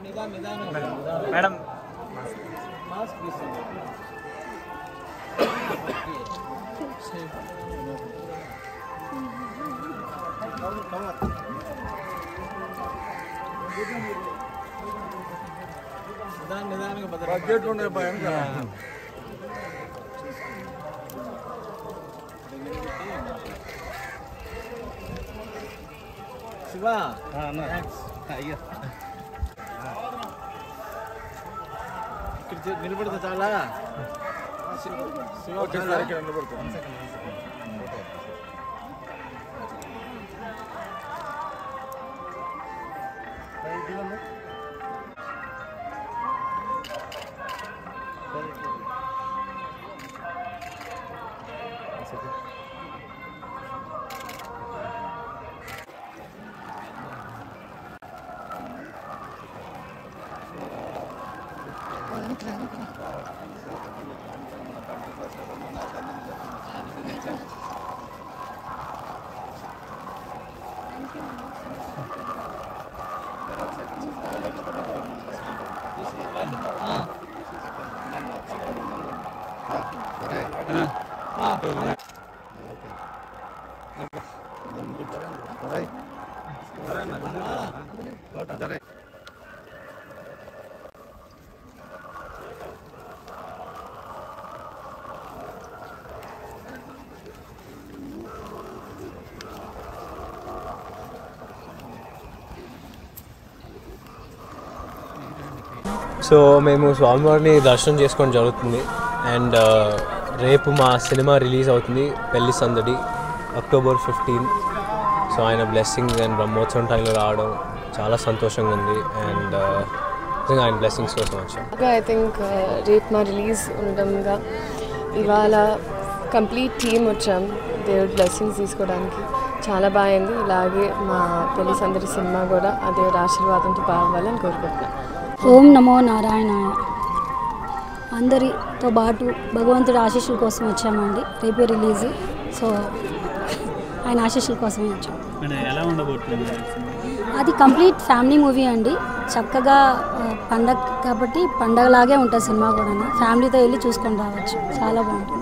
Madam Shiva ఇక్కడ నిలబడతా చాలా శివ నిలబడతా సో మేము స్వామివారిని దర్శనం చేసుకోవడం జరుగుతుంది అండ్ రేపు మా సినిమా రిలీజ్ అవుతుంది పెళ్లి సందడి October 15. సో ఆయన బ్లెస్సింగ్స్ అండ్ బ్రహ్మోత్సవం టైంలో రావడం చాలా సంతోషంగా ఉంది అండ్ నిజంగా ఆయన బ్లెస్సింగ్స్ కోసం వచ్చాం. ఐ థింక్ రేపు మా రిలీజ్ ఉండడంగా ఇవాళ కంప్లీట్ టీమ్ వచ్చాం దేవుడి బ్లెస్సింగ్స్ తీసుకోవడానికి. చాలా బాగుంది. ఇలాగే మా పెళ్లి సందడి సినిమా కూడా ఆ దేవుడి ఆశీర్వాదంతో బాగవ్వాలని కోరుకుంటున్నాను. ఓం నమో నారాయణాయ. అందరితో పాటు భగవంతుడి ఆశీస్సుల కోసం వచ్చామండి. రేపే రిలీజ్, సో ఆయన ఆశీస్సుల కోసమే వచ్చాం. అది కంప్లీట్ ఫ్యామిలీ మూవీ అండి. చక్కగా పండగ కాబట్టి పండగలాగే ఉంటుంది సినిమా కూడా. ఫ్యామిలీతో వెళ్ళి చూసుకొని రావచ్చు. చాలా బాగుంటుంది.